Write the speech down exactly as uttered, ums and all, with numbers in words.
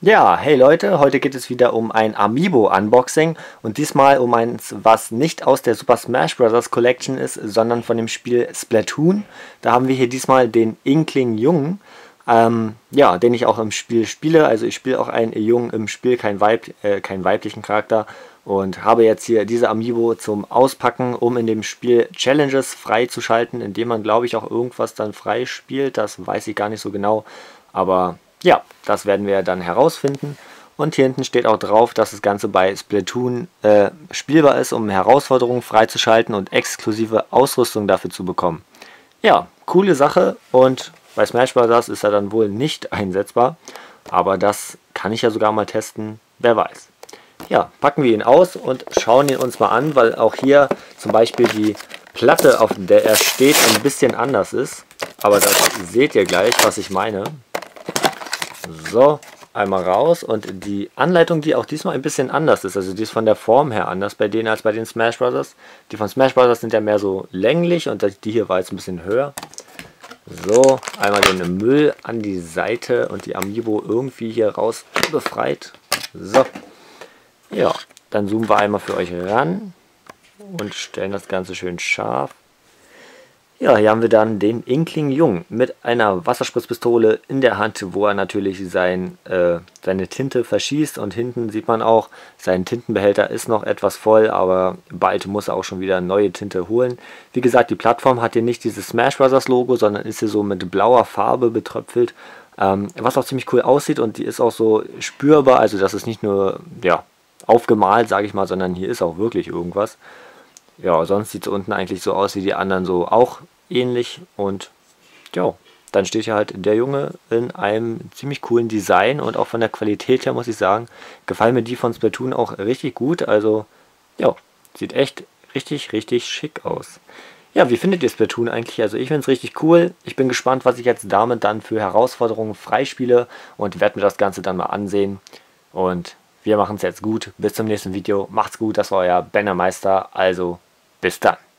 Ja, hey Leute, heute geht es wieder um ein Amiibo-Unboxing und diesmal um eins, was nicht aus der Super Smash Bros. Collection ist, sondern von dem Spiel Splatoon. Da haben wir hier diesmal den Inkling Jungen, ähm, ja, den ich auch im Spiel spiele. Also ich spiele auch einen Jungen im Spiel, keinen Weib, äh, keinen weiblichen Charakter, und habe jetzt hier diese Amiibo zum Auspacken, um in dem Spiel Challenges freizuschalten, indem man, glaube ich, auch irgendwas dann freispielt. Das weiß ich gar nicht so genau, aber ja, das werden wir dann herausfinden. Und hier hinten steht auch drauf, dass das Ganze bei Splatoon äh, spielbar ist, um Herausforderungen freizuschalten und exklusive Ausrüstung dafür zu bekommen. Ja, coole Sache, und bei Smash Bros. Ist er dann wohl nicht einsetzbar, aber das kann ich ja sogar mal testen, wer weiß. Ja, packen wir ihn aus und schauen ihn uns mal an, weil auch hier zum Beispiel die Platte, auf der er steht, ein bisschen anders ist. Aber das seht ihr gleich, was ich meine. So, einmal raus, und die Anleitung, die auch diesmal ein bisschen anders ist, also die ist von der Form her anders bei denen als bei den Smash Bros. Die von Smash Bros. Sind ja mehr so länglich und die hier war jetzt ein bisschen höher. So, einmal den Müll an die Seite und die Amiibo irgendwie hier raus befreit. So, ja, dann zoomen wir einmal für euch ran und stellen das Ganze schön scharf. Ja, hier haben wir dann den Inkling Jung mit einer Wasserspritzpistole in der Hand, wo er natürlich sein, äh, seine Tinte verschießt, und hinten sieht man auch, sein Tintenbehälter ist noch etwas voll, aber bald muss er auch schon wieder neue Tinte holen. Wie gesagt, die Plattform hat hier nicht dieses Smash Bros. Logo, sondern ist hier so mit blauer Farbe betröpfelt, ähm, was auch ziemlich cool aussieht, und die ist auch so spürbar, also das ist nicht nur ja, aufgemalt, sage ich mal, sondern hier ist auch wirklich irgendwas. Ja, sonst sieht es unten eigentlich so aus wie die anderen, so auch ähnlich, und ja, dann steht hier halt der Junge in einem ziemlich coolen Design, und auch von der Qualität her muss ich sagen, gefallen mir die von Splatoon auch richtig gut, also ja, sieht echt richtig, richtig schick aus. Ja, wie findet ihr Splatoon eigentlich? Also ich finde es richtig cool, ich bin gespannt, was ich jetzt damit dann für Herausforderungen freispiele, und werde mir das Ganze dann mal ansehen, und wir machen es jetzt gut. Bis zum nächsten Video. Macht's gut. Das war euer Bannermeister. Also bis dann.